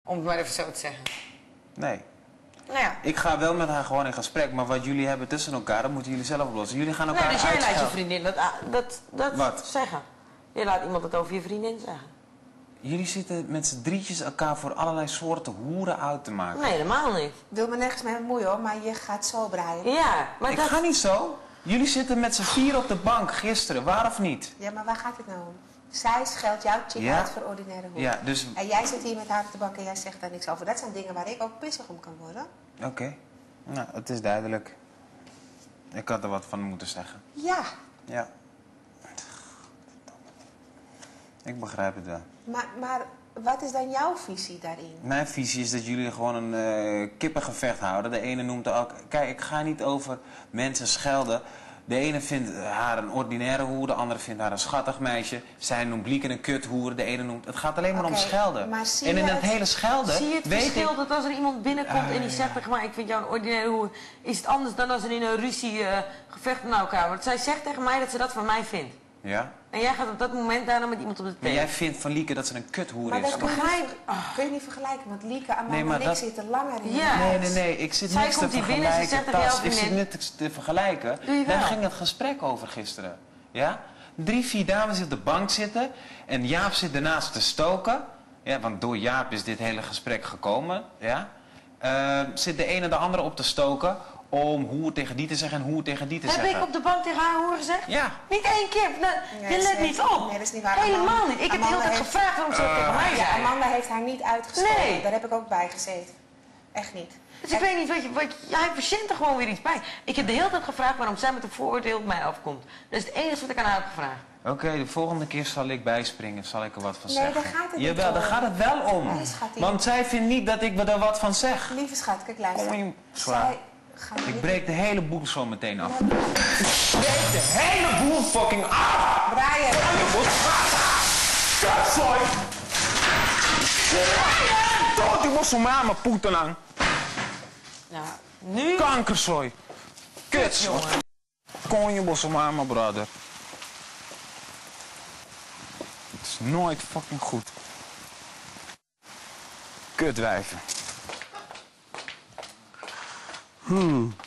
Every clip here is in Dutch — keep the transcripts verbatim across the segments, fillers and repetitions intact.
Om het maar even zo te zeggen. Nee. Nou ja. Ik ga wel met haar gewoon in gesprek, maar wat jullie hebben tussen elkaar, dat moeten jullie zelf oplossen. Jullie gaan elkaar Nee, dus jij laat je uitschelden. vriendin dat, dat, dat Wat? zeggen. Je laat iemand het over je vriendin zeggen. Jullie zitten met z'n drietjes elkaar voor allerlei soorten hoeren uit te maken. Nee, helemaal niet. Ik wil me nergens mee bemoeien hoor, maar je gaat zo breien. Ja, maar Ik dat... ga niet zo. Jullie zitten met z'n vier op de bank gisteren, waar of niet? Ja, maar waar gaat het nou om? Zij scheldt jouw chick Ja? uit voor ordinaire hoer. Ja, dus... En jij zit hier met haar op de bank en jij zegt daar niks over. Dat zijn dingen waar ik ook pissig om kan worden. Oké. Okay. Nou, het is duidelijk. Ik had er wat van moeten zeggen. Ja. Ja. Ik begrijp het wel. Maar, maar wat is dan jouw visie daarin? Mijn visie is dat jullie gewoon een uh, kippengevecht houden. De ene noemt de ook. Kijk, ik ga niet over mensen schelden. De ene vindt haar een ordinaire hoer, de andere vindt haar een schattig meisje. Zij noemt Lieke een kuthoer, de ene noemt... Het gaat alleen maar Okay, om schelden. maar zie en in je het, het hele schelden... Zie je het weet verschil ik... dat als er iemand binnenkomt Ah, en die zegt tegen mij, ik vind jou een ordinaire hoer, is het anders dan als er in een ruzie uh, gevecht naar elkaar wordt. Zij zegt tegen mij dat ze dat van mij vindt. Ja? En jij gaat op dat moment daarna met iemand op de Maar thee. jij vindt van Lieke dat ze een kuthoer Maar is. dat kun je, begrijp- niet, ver- kun je niet vergelijken, want Lieke, Amanda Nee, maar en ik dat- zitten langer in Ja. de Nee, huis. nee, nee. Ik zit Zij niks te komt hier binnen, ze vergelijken, zegt tegen Tas. jouw Ik zit vriendin- net te vergelijken. Doe je wel. Daar ging het gesprek over gisteren. Ja? Drie, vier dames op de bank zitten. En Jaap zit ernaast te stoken. Ja, want door Jaap is dit hele gesprek gekomen. Ja? Uh, zit de ene de andere op te stoken. Om hoer tegen die te zeggen en hoer tegen die te Heb zeggen. ik op de bank tegen haar horen gezegd? Ja. Niet één keer. Nou, Nee, je dat let is niet echt- op. nee, dat is niet waar. Helemaal Amanda- niet. Ik heb de hele Amanda tijd heeft- gevraagd waarom ze het tegen mij Ja, zei. Amanda heeft haar niet uitgestoken. Nee. Daar heb ik ook bij gezeten. Echt niet. Dus ik En- weet niet, wat je, wat je, hij verzint er gewoon weer iets bij. Ik heb de hele tijd gevraagd waarom zij met een vooroordeel op mij afkomt. Dat is het enige wat ik aan haar heb gevraagd. Oké, okay, de volgende keer zal ik bijspringen. Zal ik er wat van Nee, zeggen. daar gaat het niet Jawel, om. daar gaat het wel om. Nee, schatje. Want zij vindt niet dat ik er wat van zeg. Lieve schat, kijk luister. Kom je- Zwaar. Zij gaan Ik niet... breek de hele boel zo meteen af. Ik breek de hele boel fucking af! Brian! Kutzooi! Tot die was mama poeten aan. Ja, nu... Kankerzooi. Kutzooi. Kon je bosse mama, brother. Het is nooit fucking goed. Kutwijven. Hmm.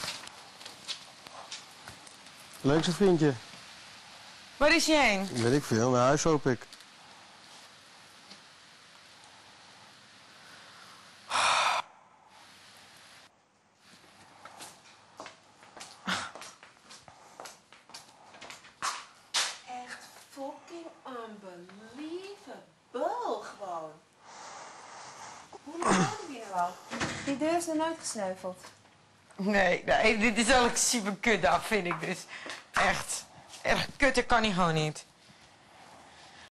Leukste vriendje. Waar is hij heen? Weet ik veel, naar huis hoop ik. Echt fucking unbelievable gewoon. Hoe lang woon je hier nou al? Die deur is nog nooit gesneuveld. Nee, nee, dit is wel een super kut dag, vind ik dus. Echt. Echt kutter kan hij gewoon niet.